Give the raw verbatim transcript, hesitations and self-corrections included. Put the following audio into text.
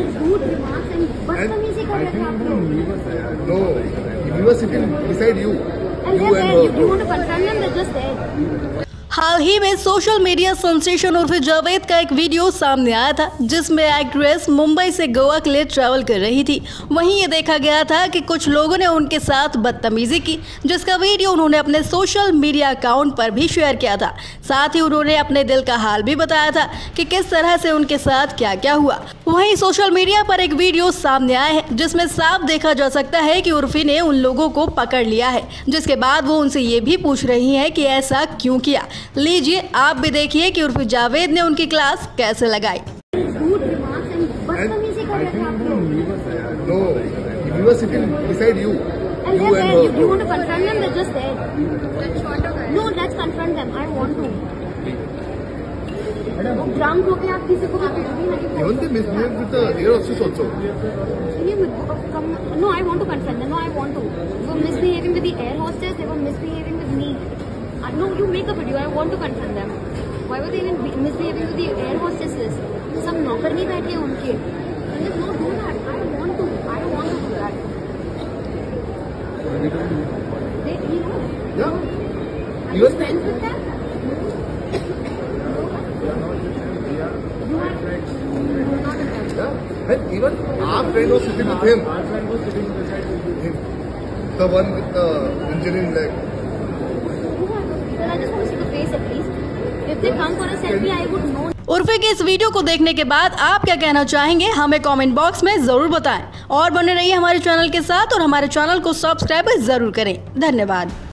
rude remarks and बदतमीजी कर रहे थे आप लोग. No, he was sitting beside you. And You they're and there. her. If you want to confront them, they're just there. हाल ही में social media sensation उर्फ जावेद का एक वीडियो सामने आया था जिसमें एक्ट्रेस मुंबई से गोवा के लिए ट्रैवल कर रही थी। वहीं ये देखा गया था कि कुछ लोगों ने उनके साथ बदतमीजी की, जिसका वीडियो उन्होंने अपने सोशल मीडिया अकाउंट पर भी शेयर किया था। साथ ही उन्होंने अपने दिल का हाल भी बताया था कि किस तरह से उनके साथ क्या क्या हुआ। वहीं सोशल मीडिया पर एक वीडियो सामने आया है जिसमें साफ देखा जा सकता है कि उर्फी ने उन लोगों को पकड़ लिया है, जिसके बाद वो उनसे ये भी पूछ रही है कि ऐसा क्यों किया। लीजिए आप भी देखिए कि उर्फी जावेद ने उनकी क्लास कैसे लगाई। Rude remarks and बदतमीजी कर रहे थे आप लोग. No, he was sitting beside you. And You they're and there. If you her. want to confront them, they're just there. No, let's confront them. I want to. Drunk होके आप किसी को भी कुछ भी नहीं बोल. Even they misbehaved with the air hostess also. You would come. No, I want to confront them. No, I want to. They were misbehaving with the air hostess. They were misbehaving with me. Uh, no, you make a video. I want to confront them. Why were they even be- misbehaving with the air hostesses? सब नौकर नहीं बैठे हैं उनके. Let's not do that. I want to. I want to do that. They, you know. Yeah. Are He you was friends with them? You are. You're not with them. Yeah. And even our friend was sitting with him. Our friend was sitting beside you. The one with the engineering leg. Then I just want to see the face at least. If they come for a selfie, I would know. Urfi के इस video को देखने के बाद आप क्या कहना चाहेंगे हमें कमेंट बॉक्स में जरूर बताएं और बने रहिए हमारे चैनल के साथ और हमारे चैनल को सब्सक्राइब जरूर करें। धन्यवाद।